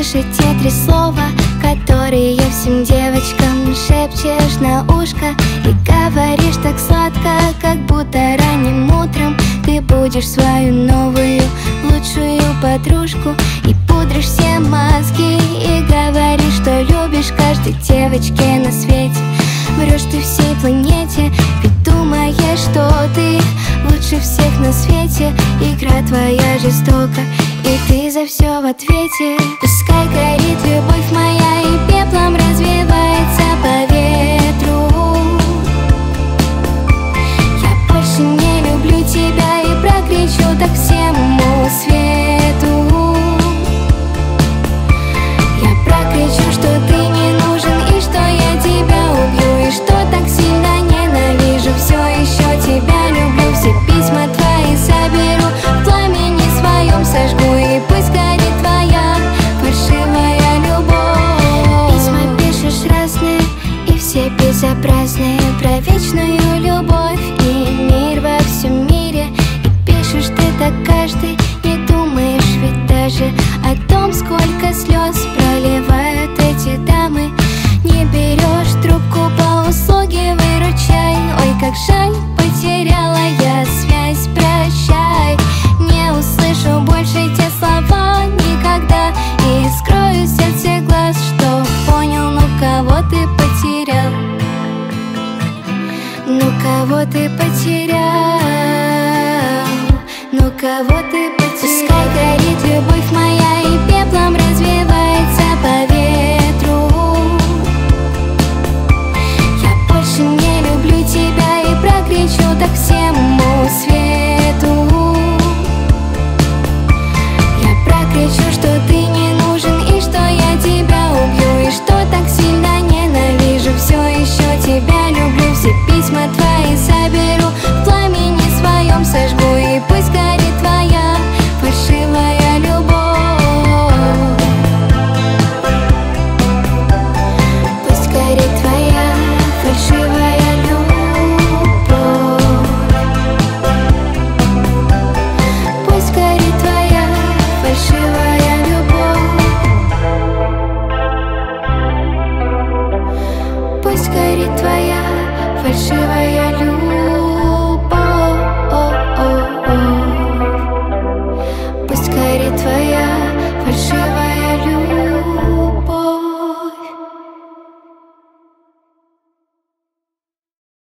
Слышать те три слова, которые всем девочкам шепчешь на ушко. И говоришь так сладко, как будто ранним утром ты будешь свою новую, лучшую подружку. И пудришь все мозги и говоришь, что любишь каждой девочке на свете. Врешь ты всей планете, ведь думаешь, что ты лучше всех на свете. Игра твоя жестока, и ты за все в ответе. Пускай горит любовь моя и пеплом развивается по ветру. Я больше не люблю тебя и прокричу так всему свету. Я прокричу, что ты не нужен и что я тебя убью, и что так сильно ненавижу. Все еще тебя люблю, все письма твои соберу, в пламени своем сожгу, и пусть горит твоя фальшивая любовь. Письма пишешь разные, и все безобразные, про вечную любовь и мир во всем мире. И пишешь ты так каждый, не думаешь ведь даже о том, сколько слез проливают эти дамы. Не берешь трубку, по услуге выручай. Ой, как жаль, потеряла я связь, прощай. Не услышу больше те слова никогда, и скроюсь от всех глаз, что понял, ну кого ты потерял. Ну кого ты потерял, ну кого ты потерял. Пускай горит любовь моя и пеплом развивается по ветру. Я больше не люблю тебя и прокричу так всему свету. Я прокричу, что ты не нужен и что я тебя убью, и что так сильно ненавижу. Все еще тебя люблю, все письма твои соберу, в пламени своем сожгу, и пусть горит твоя фальшивая любовь. Пусть горит твоя фальшивая любовь. Пусть горит твоя фальшивая любовь. Пусть горит твоя фальшивая любовь.